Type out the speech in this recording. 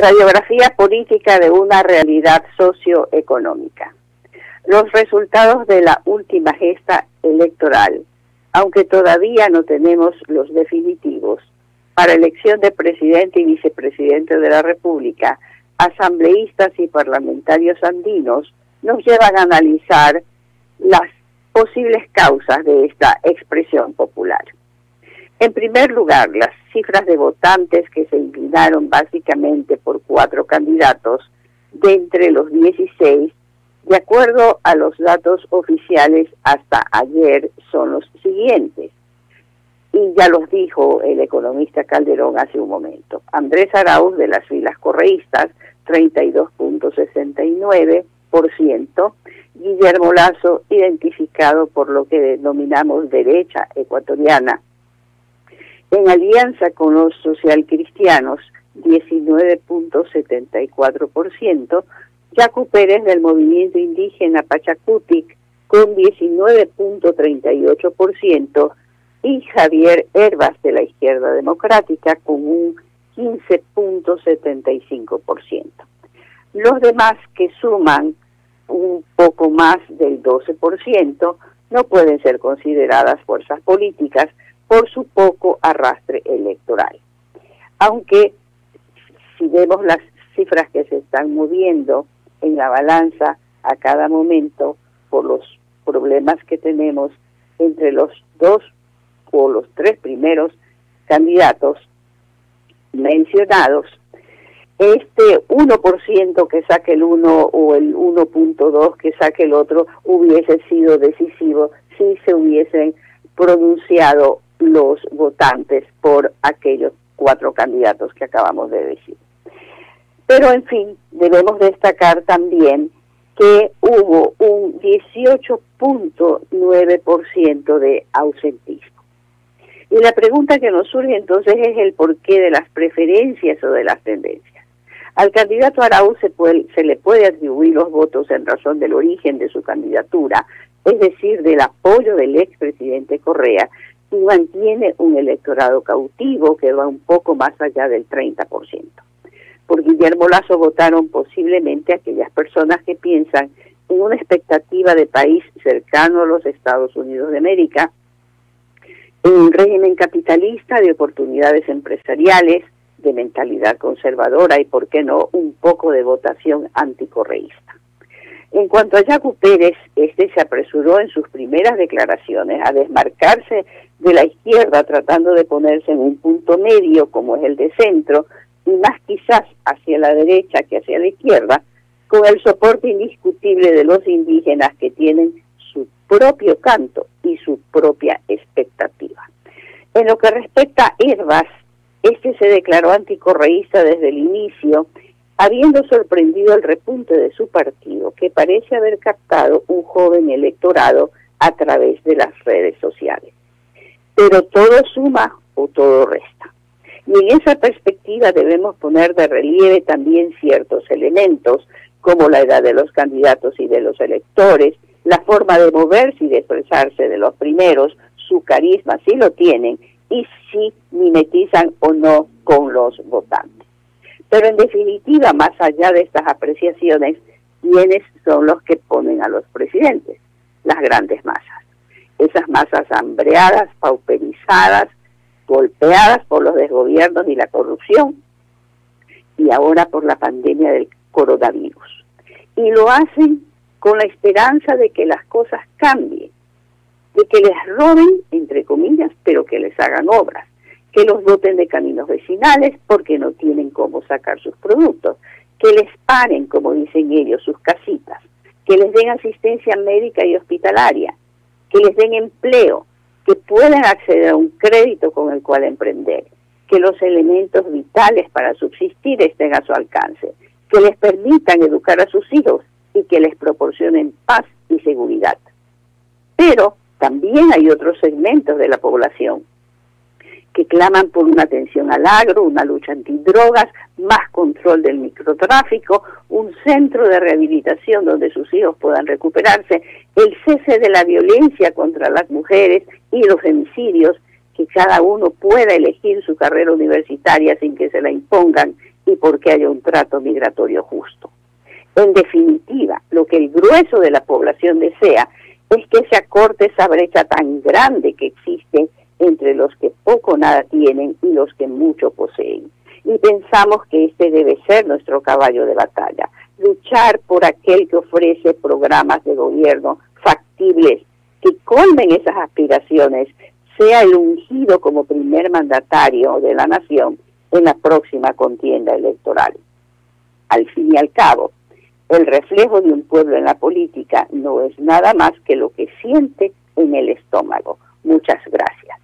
Radiografía política de una realidad socioeconómica. Los resultados de la última gesta electoral, aunque todavía no tenemos los definitivos, para elección de presidente y vicepresidente de la República, asambleístas y parlamentarios andinos, nos llevan a analizar las posibles causas de esta expresión popular. En primer lugar, las cifras de votantes que se inclinaron básicamente por 4 candidatos de entre los 16, de acuerdo a los datos oficiales hasta ayer, son los siguientes. Y ya los dijo el economista Calderón hace un momento. Andrés Arauz, de las filas correístas, 32.69%. Guillermo Lasso, identificado por lo que denominamos derecha ecuatoriana, en alianza con los socialcristianos, 19.74%, Yacu Pérez del movimiento indígena Pachacutic con 19.38% y Javier Hervas de la Izquierda Democrática con un 15.75%. Los demás, que suman un poco más del 12%, no pueden ser consideradas fuerzas políticas por su poco arrastre electoral. Aunque si vemos las cifras que se están moviendo en la balanza a cada momento por los problemas que tenemos entre los 2 o los 3 primeros candidatos mencionados, este 1% que saque el uno o el 1.2 que saque el otro hubiese sido decisivo si se hubiesen pronunciado los votantes por aquellos 4 candidatos que acabamos de decir. Pero en fin, debemos destacar también que hubo un 18.9% de ausentismo. Y la pregunta que nos surge entonces es el porqué de las preferencias o de las tendencias. Al candidato Arauz se le puede atribuir los votos en razón del origen de su candidatura, es decir, del apoyo del expresidente Correa, y mantiene un electorado cautivo que va un poco más allá del 30%. Por Guillermo Lasso votaron posiblemente aquellas personas que piensan en una expectativa de país cercano a los Estados Unidos de América, en un régimen capitalista de oportunidades empresariales, de mentalidad conservadora y, por qué no, un poco de votación anticorreísta. En cuanto a Yacu Pérez, este se apresuró en sus primeras declaraciones a desmarcarse de la izquierda, tratando de ponerse en un punto medio como es el de centro, y más quizás hacia la derecha que hacia la izquierda, con el soporte indiscutible de los indígenas que tienen su propio canto y su propia expectativa. En lo que respecta a Hervas, este se declaró anticorreísta desde el inicio, habiendo sorprendido el repunte de su partido, que parece haber captado un joven electorado a través de las redes sociales. Pero todo suma o todo resta. Y en esa perspectiva debemos poner de relieve también ciertos elementos, como la edad de los candidatos y de los electores, la forma de moverse y de expresarse de los primeros, su carisma si lo tienen, y si mimetizan o no con los votantes. Pero en definitiva, más allá de estas apreciaciones, ¿quiénes son los que ponen a los presidentes? Las grandes masas. Esas masas hambreadas, pauperizadas, golpeadas por los desgobiernos y la corrupción, y ahora por la pandemia del coronavirus. Y lo hacen con la esperanza de que las cosas cambien, de que les roben, entre comillas, pero que les hagan obras, que los doten de caminos vecinales porque no tienen cómo sacar sus productos, que les paren, como dicen ellos, sus casitas, que les den asistencia médica y hospitalaria, que les den empleo, que puedan acceder a un crédito con el cual emprender, que los elementos vitales para subsistir estén a su alcance, que les permitan educar a sus hijos y que les proporcionen paz y seguridad. Pero también hay otros segmentos de la población que claman por una atención al agro, una lucha antidrogas, más control del microtráfico, un centro de rehabilitación donde sus hijos puedan recuperarse, el cese de la violencia contra las mujeres y los femicidios, que cada uno pueda elegir su carrera universitaria sin que se la impongan y porque haya un trato migratorio justo. En definitiva, lo que el grueso de la población desea es que se acorte esa brecha tan grande que existe entre los que poco o nada tienen y los que mucho poseen. Y pensamos que este debe ser nuestro caballo de batalla, luchar por aquel que ofrece programas de gobierno factibles que colmen esas aspiraciones, sea el ungido como primer mandatario de la nación en la próxima contienda electoral. Al fin y al cabo, el reflejo de un pueblo en la política no es nada más que lo que siente en el estómago. Muchas gracias.